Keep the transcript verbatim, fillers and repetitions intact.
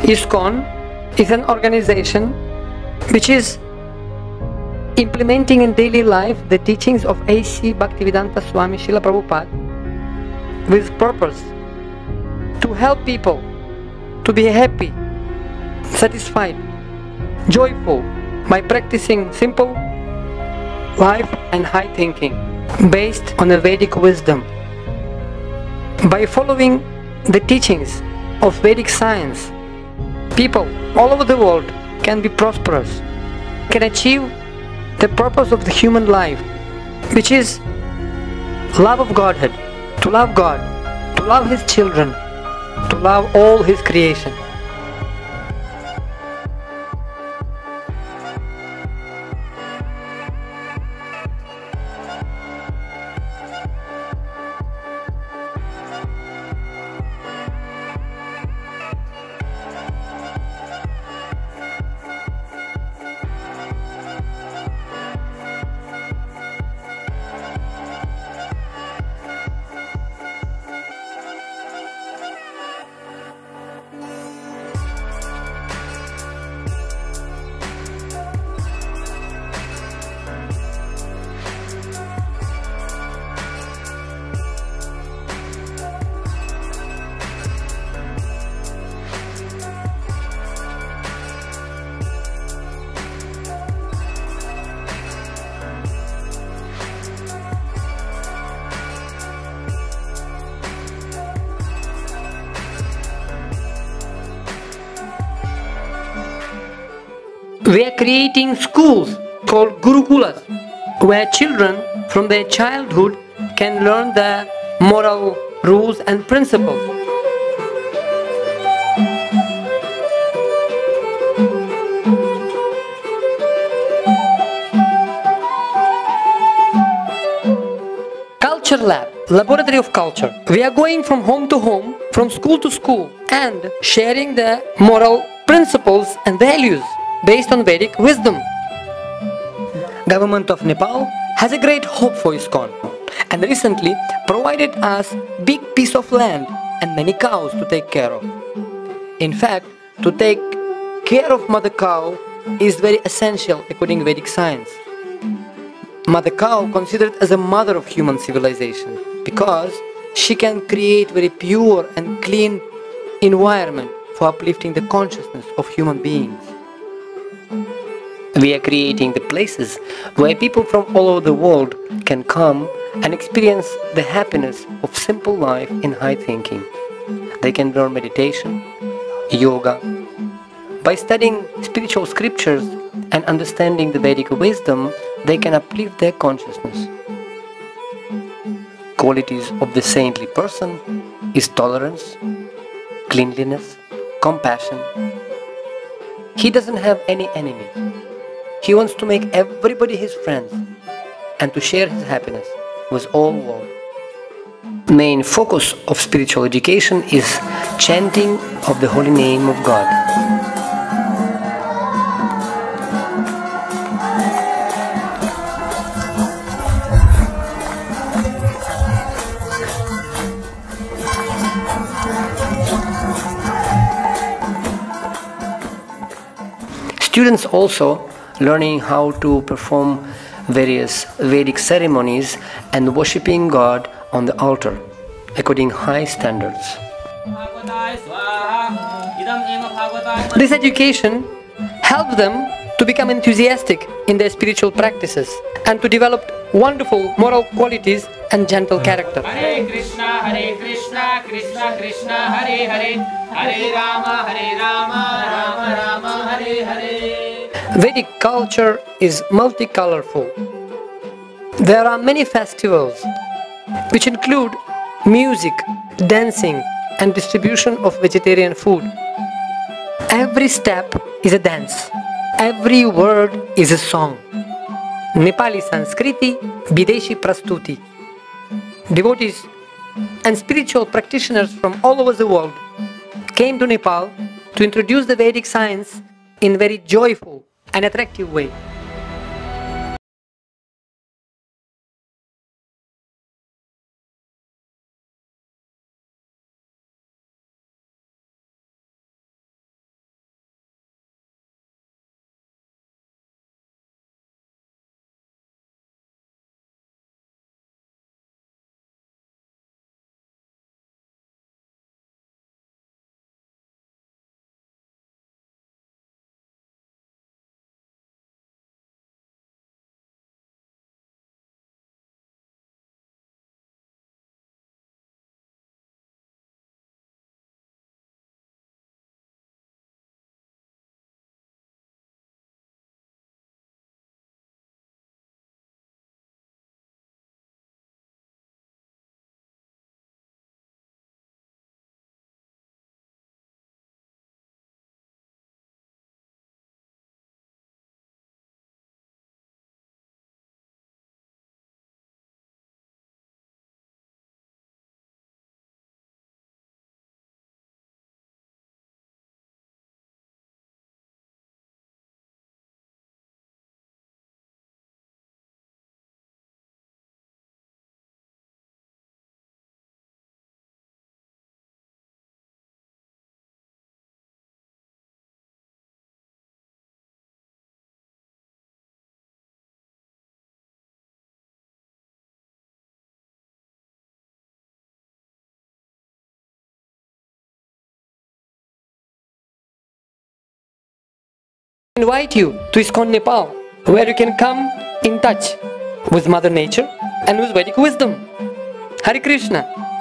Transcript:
ISKCON is an organization which is implementing in daily life the teachings of A C Bhaktivedanta Swami Srila Prabhupada with purpose to help people to be happy, satisfied, joyful by practicing simple life and high thinking based on a Vedic wisdom. By following the teachings of Vedic science, people all over the world can be prosperous, can achieve the purpose of the human life, which is love of Godhead, to love God, to love His children, to love all His creation. We are creating schools called Gurukulas, where children from their childhood can learn the moral rules and principles. Culture Lab, Laboratory of Culture. We are going from home to home, from school to school, and sharing the moral principles and values based on Vedic wisdom. Government of Nepal has a great hope for ISKCON and recently provided us big piece of land and many cows to take care of. In fact, to take care of mother cow is very essential according to Vedic science. Mother cow considered as a mother of human civilization because she can create very pure and clean environment for uplifting the consciousness of human beings. We are creating the places where people from all over the world can come and experience the happiness of simple life in high thinking. They can learn meditation, yoga. By studying spiritual scriptures and understanding the Vedic wisdom, they can uplift their consciousness. Qualities of the saintly person is tolerance, cleanliness, compassion. He doesn't have any enemy. He wants to make everybody his friends and to share his happiness with all world. Main focus of spiritual education is chanting of the holy name of God. Students also learning how to perform various Vedic ceremonies and worshipping God on the altar according high standards. This education helps them to become enthusiastic in their spiritual practices and to develop wonderful moral qualities and gentle character. Hare Krishna, Hare Krishna, Krishna Krishna, Hare Hare, Hare Rama, Hare Rama, Rama Rama, Hare Hare. Vedic culture is multicolorful. There are many festivals which include music, dancing and distribution of vegetarian food. Every step is a dance. Every word is a song. Nepali Sanskriti, Videshi Prastuti. Devotees and spiritual practitioners from all over the world came to Nepal to introduce the Vedic science in a very joyful and attractive way. invite you to ISKCON Nepal, where you can come in touch with Mother Nature and with Vedic wisdom. Hare Krishna.